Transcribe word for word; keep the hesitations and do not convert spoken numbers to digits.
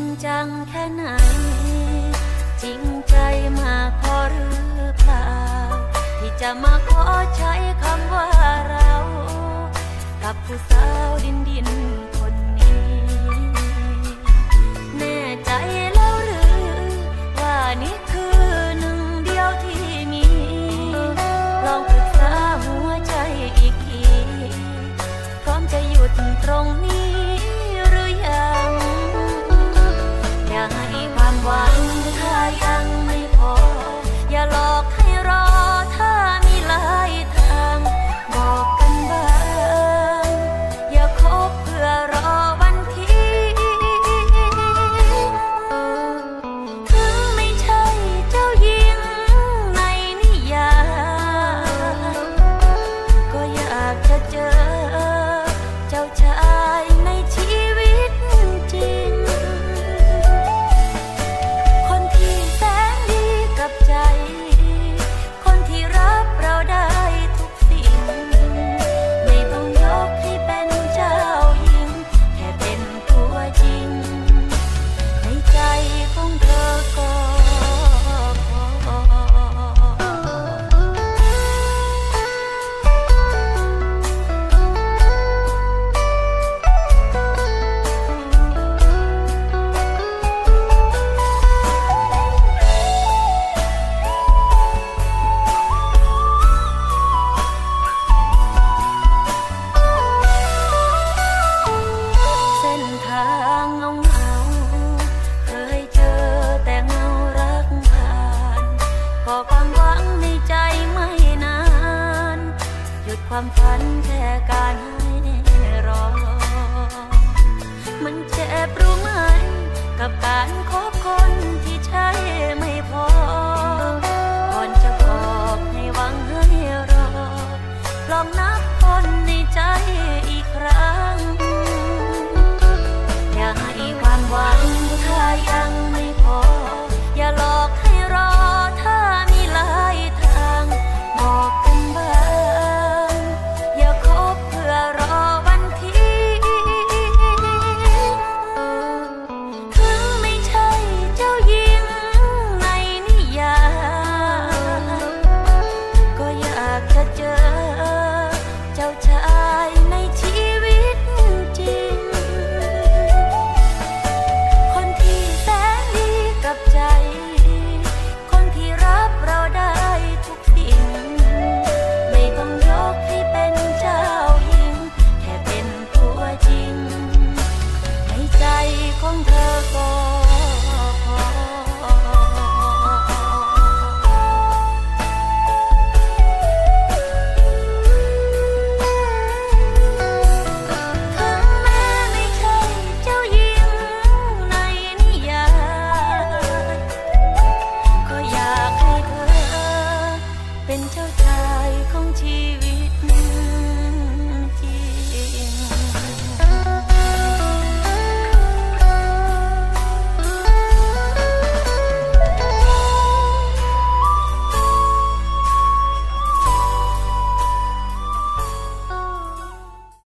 จังแค่ไหนจริงใจมากพอหรือเปล่าที่จะมาขอใช้คำว่าเรากับผู้สาวดินดินคนนี้แน่ใจแล้วหรือว่านี่คือหนึ่งเดียวที่มีลองปรึกษาหัวใจอีกทีพร้อมจะหยุดตรงนี้หรือยังอย่าให้ความหวังถ้ายังไม่พออย่าหลอกให้รอถ้ามีหลายทางบอกกันบ้างอย่าคบเพื่อรอวันที่ถึงไม่ใช่เจ้าหญิงในนิยายก็อยากจะเจอเจ้าชายในชีวิตจริงคนที่แสนดีกับใจคนที่รับเราได้ทุกสิ่งไม่ต้องยกให้เป็นเจ้าหญิงแค่เป็นตัวจริงในใจของเธอก็พอเส้นทางเงาเงาเคยเจอแต่เงารักผ่านก็ความหวังในใจไม่นานหยุดความฝันแค่การให้รอมันเจ็บรู้ไหมกับการคบคนที่ใช่ไม่พอก่อนจะบอกให้หวังให้รอลองนับคนในใจอีกครั้งอย่าให้ความหวังถ้ายังไม่พออย่าหลอกให้รอถ้ามีหลายทางบอกกันบ้างอย่าคบเพื่อรอวันที่ถึงไม่ใช่เจ้าหญิงในนิยายก็อยากจะเจอเจ้าชายในชีวิตจริงคนที่แสนดีกับใจคนที่รับเราได้ทุกสิ่งไม่ต้องยกให้เป็นเจ้าหญิงแค่เป็นตัวจริงในใจของเธอ